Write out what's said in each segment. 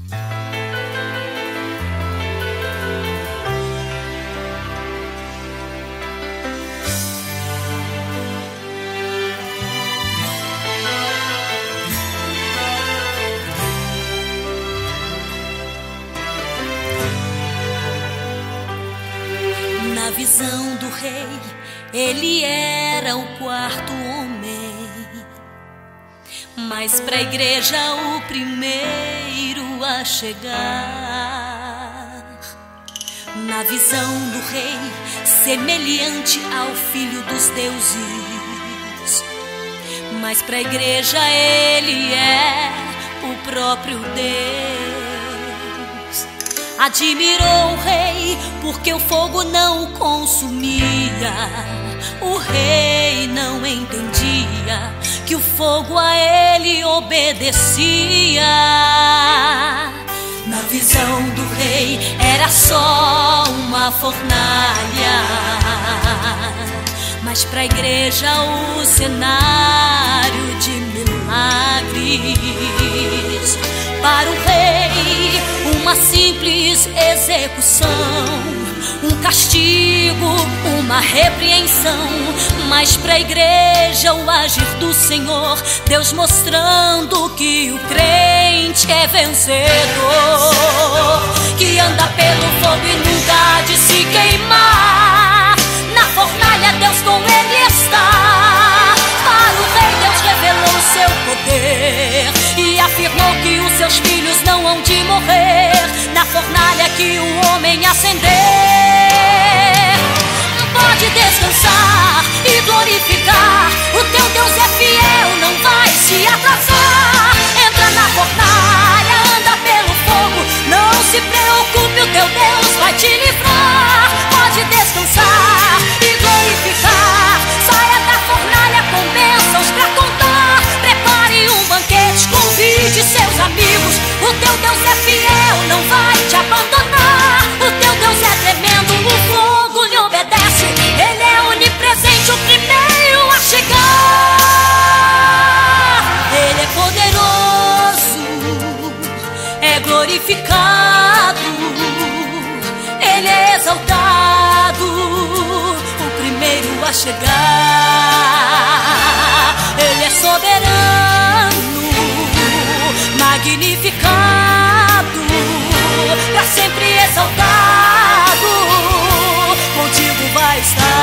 Na visão do rei, ele era o quarto homem, mas para a igreja o primeiro a chegar. Na visão do rei, semelhante ao filho dos deuses, mas para a igreja ele é o próprio Deus. Admirou o rei porque o fogo não o consumia. O rei não entendia que o fogo a ele obedecia. Na visão do rei era só uma fornalha, mas para a igreja o cenário de milagres. Para o rei, uma simples execução, um castigo, uma repreensão, mas para a igreja o agir do Senhor, Deus mostrando que o crente é vencedor, que anda pelo fogo e nunca há de se queimar. Na fornalha Deus com ele está. Para o rei Deus revelou seu poder e afirmou que os seus filhos não hão de morrer na fornalha que o homem acender. Pode descansar e glorificar, o teu Deus é fiel, não vai se atrasar. Entra na fornalha, anda pelo fogo, não se preocupe, o teu Deus vai te livrar. Pode descansar e glorificar, saia da fornalha com bênçãos pra contar. Prepare um banquete, convide seus amigos, o teu Deus é fiel, não vai te abandonar. O teu Deus é tremendo, o fogo lhe obedece, ele é onipresente, o primeiro a chegar. Ele é poderoso, é glorificado, ele é exaltado, o primeiro a chegar. Ele é soberano, magnificado, pra sempre exaltado, contigo vai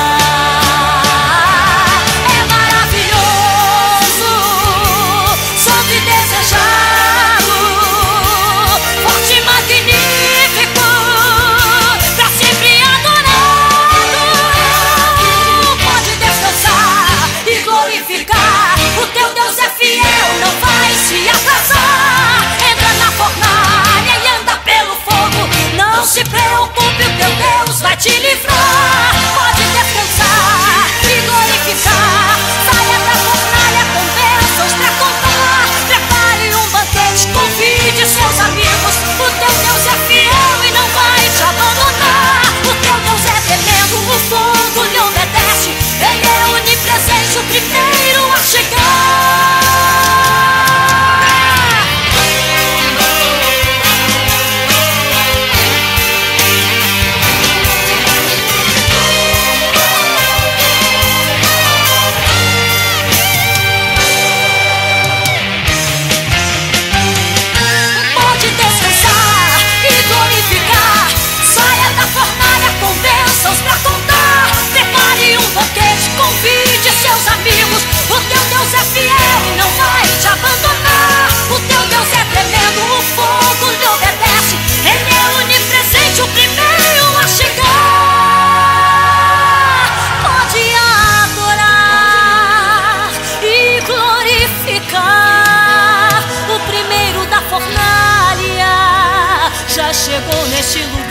estar. É maravilhoso, santo e desejado, forte e magnífico, pra sempre adorado. Pode descansar e glorificar, o teu Deus é fiel, não vai se atrasar. Entra na fornalha e anda pelo fogo, não se preocupe, o teu Deus vai te livrar. Pode descansar e glorificar, saia da fornalha com bênçãos pra contar. Prepare um banquete, convide seus amigos, o teu Deus é fiel e não vai te abandonar. O teu Deus é tremendo, o fogo lhe obedece, ele é onipresente, o primeiro a chegar. Convide seus amigos, o teu Deus é fiel e não vai te abandonar. O teu Deus é tremendo, o fogo lhe obedece, ele é onipresente, o primeiro a chegar. Pode adorar e glorificar, o primeiro da fornalha já chegou neste lugar.